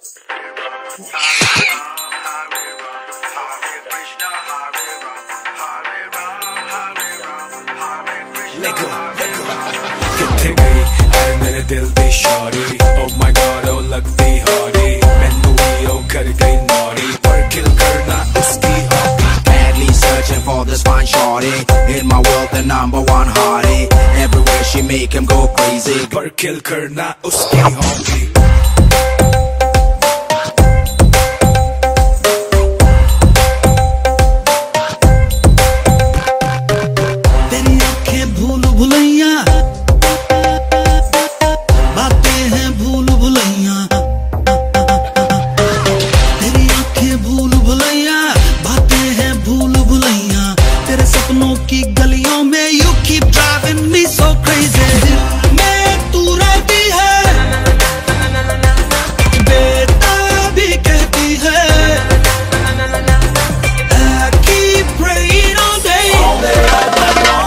किथे गई है मेरे दिल दी Shauri, oh my god oh लगती हौरी, मैनू भी ओ कर गई नौरी, पर किल करना उसकी hobby. Madly searching for this fine shorty, in my world the number one hottie, everywhere she make him go crazy, पर किल करना उसकी हॉबी। तेरी आंखें भूल भुलैया, बातें हैं भूल भुलैया। तेरी आंखें भूल भुलैया, बातें हैं भूल भुलैया। तेरे सपनों की गलियों में you keep driving me so crazy। दिल में तू रहती है, बेटा भी कहती है। I keep praying all day, all day, all night long।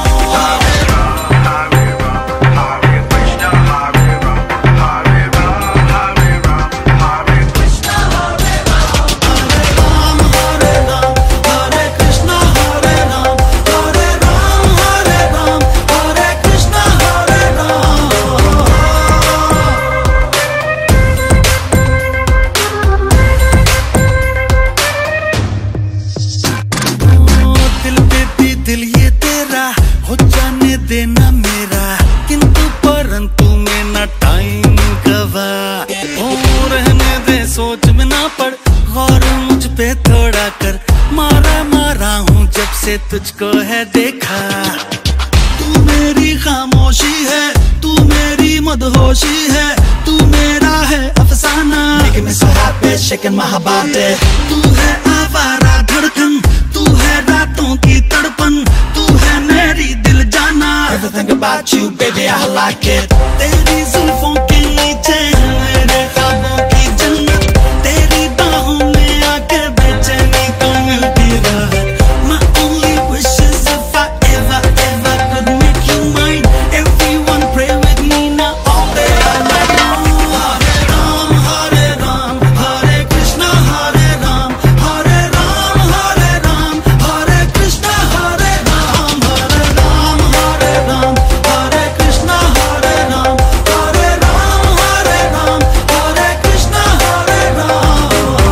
दिल ये तेरा हो जाने देना मेरा, किंतु परंतु में ना टाइम गवा। ओ रहने दे सोच में ना पड़, गौर मुझ पे थोड़ा कर। मारा मारा हूँ जब से तुझको है देखा। तू मेरी खामोशी है, तू मेरी मदहोशी है, तू मेरा है अफसाना। Making me so happy, shaking my body। तू है आवारा धड़कन, तू है रातों की तड़पन, तू है मेरी दिल जाना। Everything about you baby I like it। तेरी जुल्फों के नीचे मेरे ख्वाबों की जन्नत, तेरी बाहों में आके बेचैनी को मिलती राहत। My only wish is if I ever could make you mine। Everyone pray with me now all day all night long। Hare Ram, Hare Krishna, Hare Ram, Hare Ram, Hare Ram, Hare Krishna, Hare Ram, Hare Ram, Hare Ram, Hare Krishna, Hare Ram, Hare Ram, Hare Ram, Hare Krishna, Hare Ram।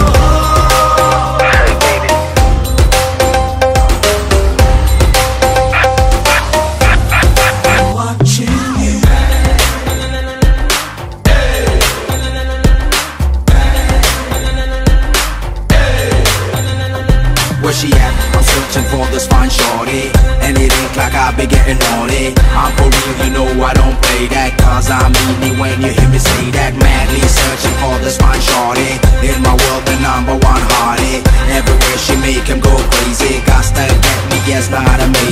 Watching you, where she at? I'm searching for this fine shorty, and it ain't like I be getting naughty. I'm for real, you know I don't play that, cause I mean it when you hear me say that. Madly searching for this fine shorty, in my world the number one hottie, everywhere she make him go crazy. Got to get me, yes, not a